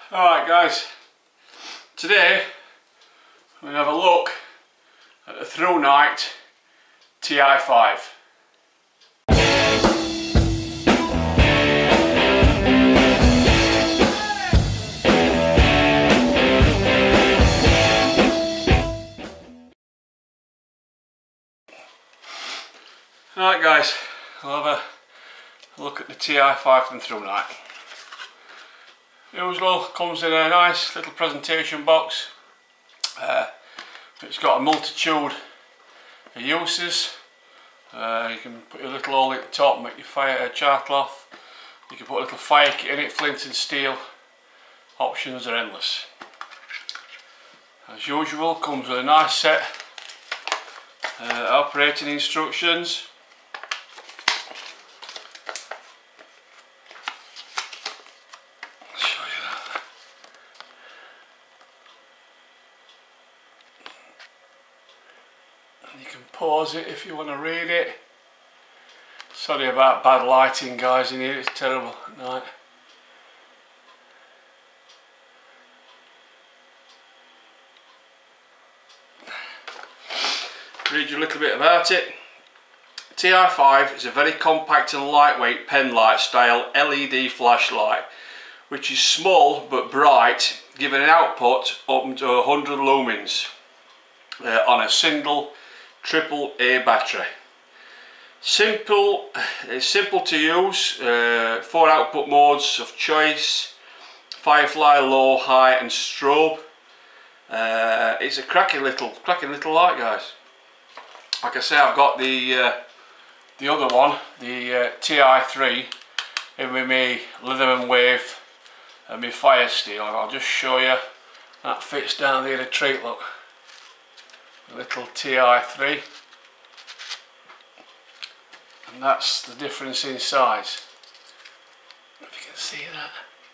Alright guys, today we're going to have a look at the ThruNite TI5. Alright guys, we'll have a look at the TI5 from ThruNite. Usual, comes in a nice little presentation box. It's got a multitude of uses. You can put your little hole at the top, make your fire char cloth. You can put a little fire kit in it, flint and steel. Options are endless. As usual, comes with a nice set operating instructions. You can pause it if you want to read it. Sorry about bad lighting guys in here, it's terrible at night. Read you a little bit about it. TI5 is a very compact and lightweight pen light style LED flashlight which is small but bright, giving an output up to 100 lumens on a single AAA battery. It's simple to use, 4 output modes of choice: Firefly, Low, High and Strobe. It's a cracking little light guys. Like I say, I've got the other one, the TI3, in with me Leatherman Wave and my Fire Steel. I'll just show you, that fits down there the treat, look. A little TI3, and that's the difference in size. If you can see that,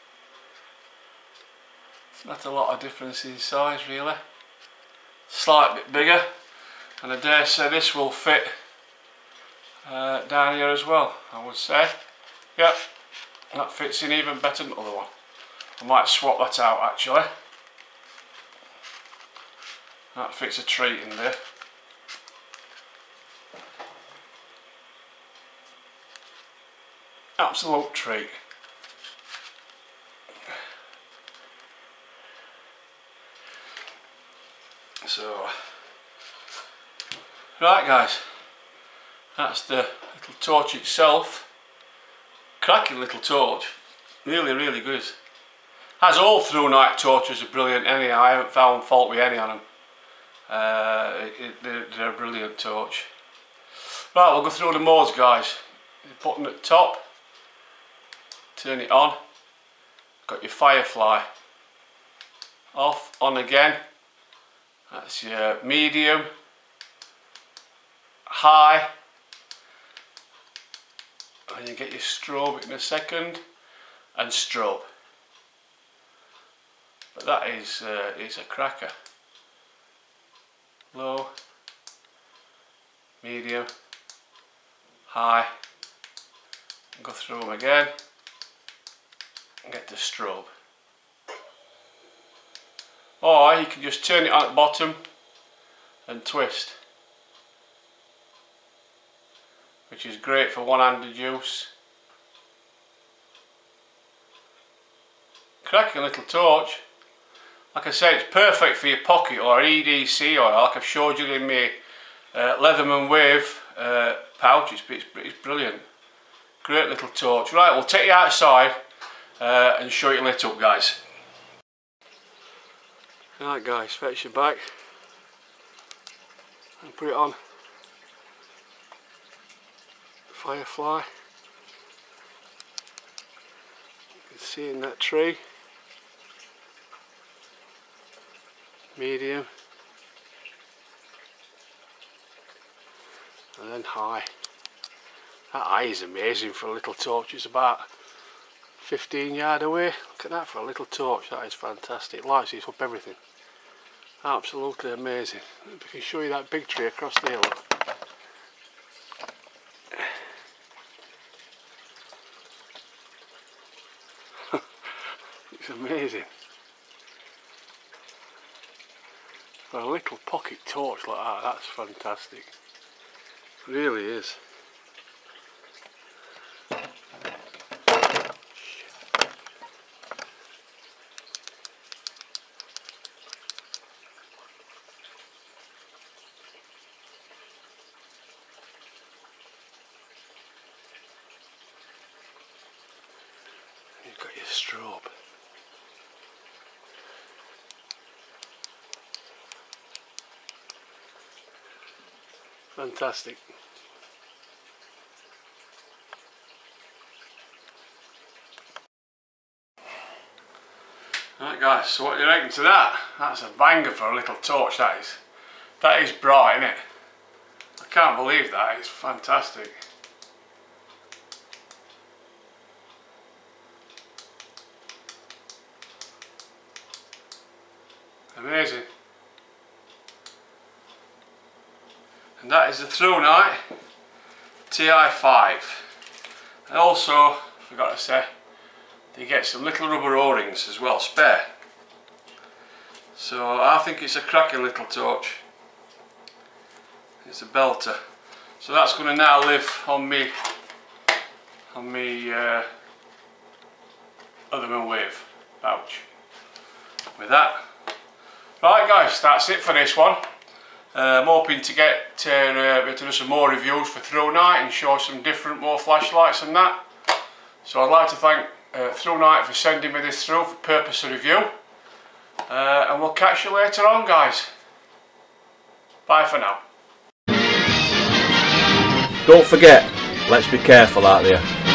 it's not a lot of difference in size really. Slight bit bigger, and I dare say this will fit down here as well, I would say. Yep, that fits in even better than the other one. I might swap that out actually. That fits a treat in there. Absolute treat. So, right guys, that's the little torch itself. Cracking little torch. Really good. As all ThruNite torches are brilliant anyhow, I haven't found fault with any on them. They're a brilliant torch. Right, we'll go through the modes guys. The button at the top, turn it on, got your Firefly, off, on again, that's your medium, high, and you get your strobe in a second, and strobe. But that is a cracker. Low, medium, high, and go through them again and get the strobe. Or you can just turn it on at the bottom and twist, which is great for one-handed use. Cracking little torch. Like I say, it's perfect for your pocket or EDC oil, like I've showed you in my Leatherman Wave pouch. It's brilliant. Great little torch. Right, we'll take you outside and show you lit up guys. Right guys, fetch your back and put it on. Firefly. You can see in that tree. Medium, and then high. That eye is amazing for a little torch. It's about 15 yards away. Look at that for a little torch. That is fantastic. Lights it up everything. Absolutely amazing. If I can show you that big tree across there, look. amazing. For a little pocket torch like that, that's fantastic. It really is. You've got your strobe. Fantastic. Right guys, so what do you reckon to that? That's a banger for a little torch, that is. That is bright, isn't it? I can't believe that, it's fantastic. Amazing. And that is the ThruNite TI5. And also, forgot to say, you get some little rubber O-rings as well, spare. So I think it's a cracking little torch. It's a belter. So that's going to now live on me other than wave pouch. With that, right guys, that's it for this one. I'm hoping to get to do some more reviews for ThruNite and show some different more flashlights and that. So I'd like to thank ThruNite for sending me this through for purpose of review. And we'll catch you later on guys. Bye for now. Don't forget, let's be careful out there.